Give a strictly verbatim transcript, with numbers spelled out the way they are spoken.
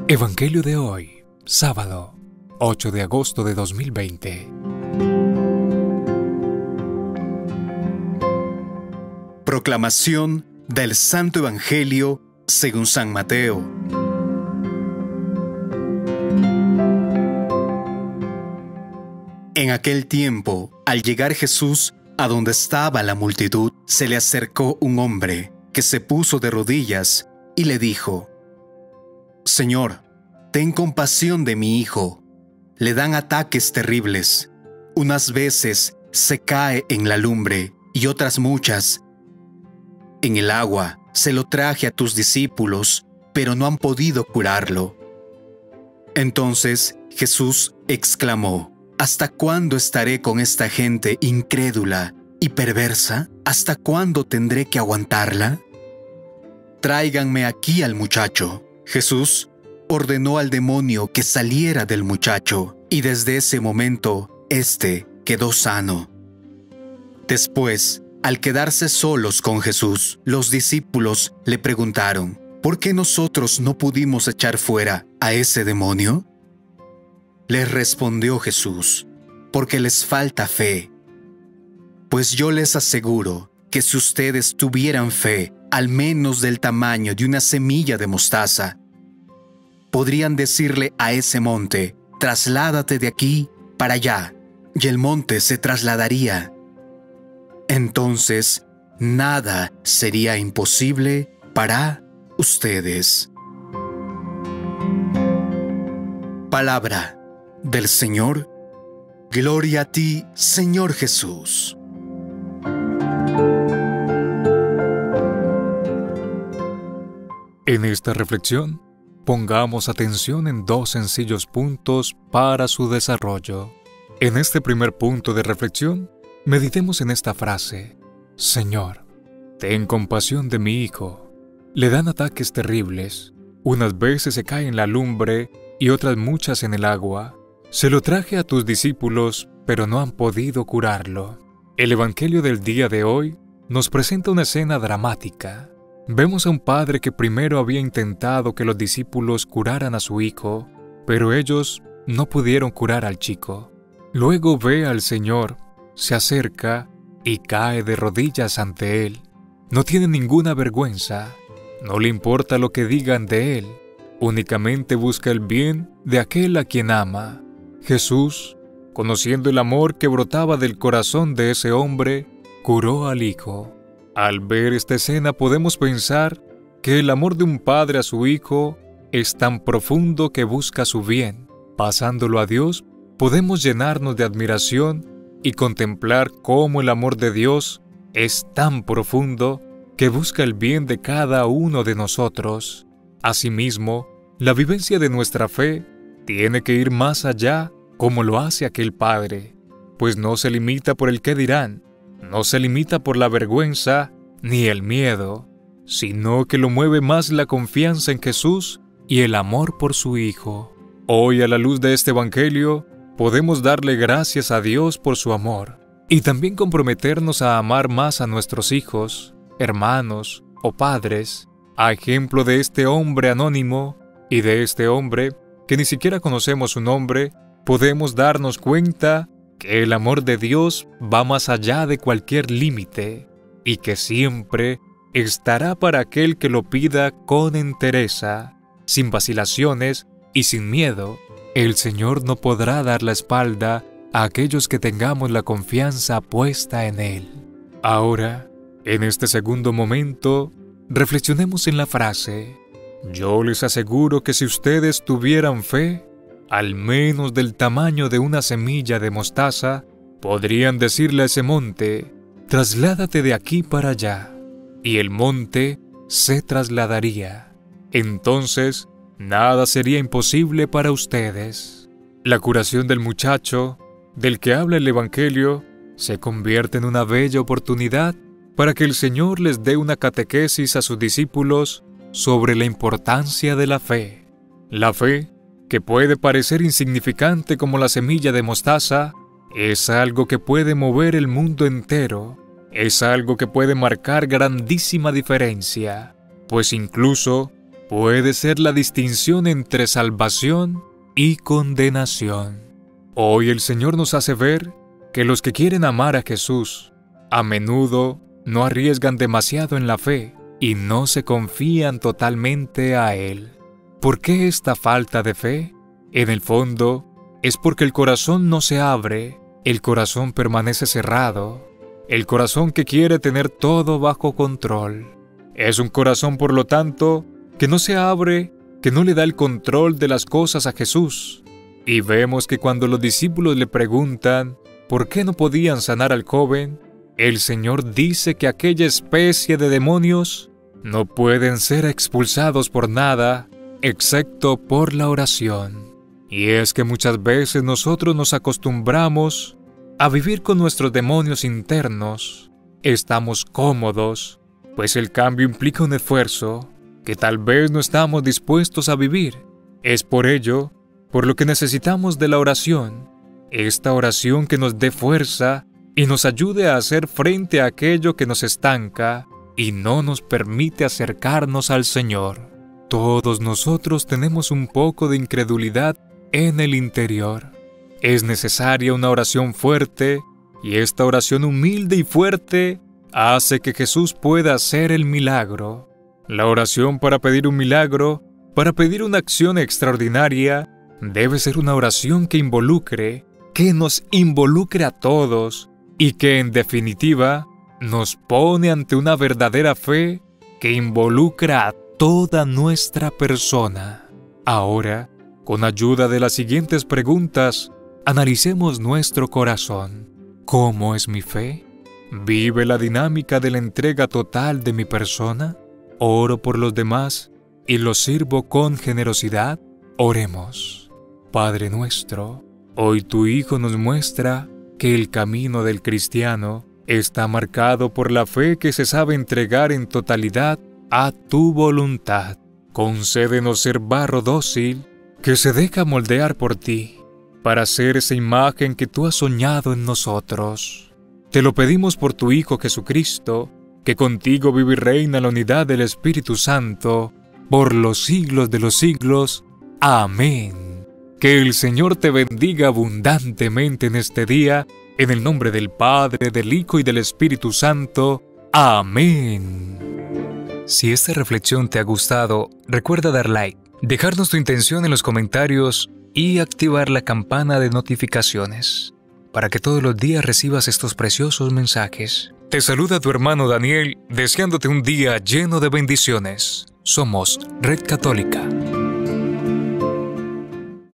Evangelio de hoy, sábado, ocho de agosto de dos mil veinte. Proclamación del Santo Evangelio según San Mateo. En aquel tiempo, al llegar Jesús a donde estaba la multitud, se le acercó un hombre que se puso de rodillas y le dijo: Señor, ten compasión de mi hijo. Le dan ataques terribles. Unas veces se cae en la lumbre y otras muchas en el agua. Se lo traje a tus discípulos, pero no han podido curarlo. Entonces Jesús exclamó: ¿Hasta cuándo estaré con esta gente incrédula y perversa? ¿Hasta cuándo tendré que aguantarla? Tráiganme aquí al muchacho. Jesús ordenó al demonio que saliera del muchacho, y desde ese momento, éste quedó sano. Después, al quedarse solos con Jesús, los discípulos le preguntaron: ¿por qué nosotros no pudimos echar fuera a ese demonio? Les respondió Jesús: porque les falta fe. Pues yo les aseguro que si ustedes tuvieran fe, al menos del tamaño de una semilla de mostaza, podrían decirle a ese monte: trasládate de aquí para allá, y el monte se trasladaría. Entonces, nada sería imposible para ustedes. Palabra del Señor. Gloria a ti, Señor Jesús. En esta reflexión, pongamos atención en dos sencillos puntos para su desarrollo. En este primer punto de reflexión, meditemos en esta frase: Señor, ten compasión de mi hijo. Le dan ataques terribles. Unas veces se cae en la lumbre y otras muchas en el agua. Se lo traje a tus discípulos, pero no han podido curarlo. El Evangelio del día de hoy nos presenta una escena dramática. Vemos a un padre que primero había intentado que los discípulos curaran a su hijo, pero ellos no pudieron curar al chico. Luego ve al Señor, se acerca y cae de rodillas ante Él. No tiene ninguna vergüenza, no le importa lo que digan de Él, únicamente busca el bien de aquel a quien ama. Jesús, conociendo el amor que brotaba del corazón de ese hombre, curó al hijo. Al ver esta escena podemos pensar que el amor de un padre a su hijo es tan profundo que busca su bien. Pasándolo a Dios, podemos llenarnos de admiración y contemplar cómo el amor de Dios es tan profundo que busca el bien de cada uno de nosotros. Asimismo, la vivencia de nuestra fe tiene que ir más allá como lo hace aquel padre, pues no se limita por el qué dirán, no se limita por la vergüenza ni el miedo, sino que lo mueve más la confianza en Jesús y el amor por su Hijo. Hoy, a la luz de este Evangelio, podemos darle gracias a Dios por su amor y también comprometernos a amar más a nuestros hijos, hermanos o padres, a ejemplo de este hombre anónimo y de este hombre que ni siquiera conocemos su nombre. Podemos darnos cuenta que el amor de Dios va más allá de cualquier límite y que siempre estará para aquel que lo pida con entereza, sin vacilaciones y sin miedo. El Señor no podrá dar la espalda a aquellos que tengamos la confianza puesta en Él. Ahora, en este segundo momento, reflexionemos en la frase: yo les aseguro que si ustedes tuvieran fe, al menos del tamaño de una semilla de mostaza, podrían decirle a ese monte: trasládate de aquí para allá, y el monte se trasladaría. Entonces, nada sería imposible para ustedes. La curación del muchacho, del que habla el Evangelio, se convierte en una bella oportunidad para que el Señor les dé una catequesis a sus discípulos sobre la importancia de la fe. La fe, que puede parecer insignificante como la semilla de mostaza, es algo que puede mover el mundo entero, es algo que puede marcar grandísima diferencia, pues incluso puede ser la distinción entre salvación y condenación. Hoy el Señor nos hace ver que los que quieren amar a Jesús a menudo no arriesgan demasiado en la fe y no se confían totalmente a Él. ¿Por qué esta falta de fe? En el fondo, es porque el corazón no se abre, el corazón permanece cerrado, el corazón que quiere tener todo bajo control. Es un corazón, por lo tanto, que no se abre, que no le da el control de las cosas a Jesús. Y vemos que cuando los discípulos le preguntan por qué no podían sanar al joven, el Señor dice que aquella especie de demonios no pueden ser expulsados por nada, excepto por la oración. Y es que muchas veces nosotros nos acostumbramos a vivir con nuestros demonios internos. Estamos cómodos, pues el cambio implica un esfuerzo que tal vez no estamos dispuestos a vivir. Es por ello, por lo que necesitamos de la oración, esta oración que nos dé fuerza y nos ayude a hacer frente a aquello que nos estanca y no nos permite acercarnos al Señor. Todos nosotros tenemos un poco de incredulidad en el interior. Es necesaria una oración fuerte, y esta oración humilde y fuerte hace que Jesús pueda hacer el milagro. La oración para pedir un milagro, para pedir una acción extraordinaria, debe ser una oración que involucre, que nos involucre a todos, y que en definitiva nos pone ante una verdadera fe que involucra a toda nuestra persona. Ahora, con ayuda de las siguientes preguntas, analicemos nuestro corazón. ¿Cómo es mi fe? ¿Vive la dinámica de la entrega total de mi persona? ¿Oro por los demás y los sirvo con generosidad? Oremos. Padre nuestro, hoy tu Hijo nos muestra que el camino del cristiano está marcado por la fe que se sabe entregar en totalidad a tu voluntad. Concédenos ser barro dócil que se deja moldear por ti, para ser esa imagen que tú has soñado en nosotros. Te lo pedimos por tu Hijo Jesucristo, que contigo vive y reina la unidad del Espíritu Santo, por los siglos de los siglos. Amén. Que el Señor te bendiga abundantemente en este día, en el nombre del Padre, del Hijo y del Espíritu Santo. Amén. Si esta reflexión te ha gustado, recuerda dar like, dejarnos tu intención en los comentarios y activar la campana de notificaciones para que todos los días recibas estos preciosos mensajes. Te saluda tu hermano Daniel, deseándote un día lleno de bendiciones. Somos Red Católica.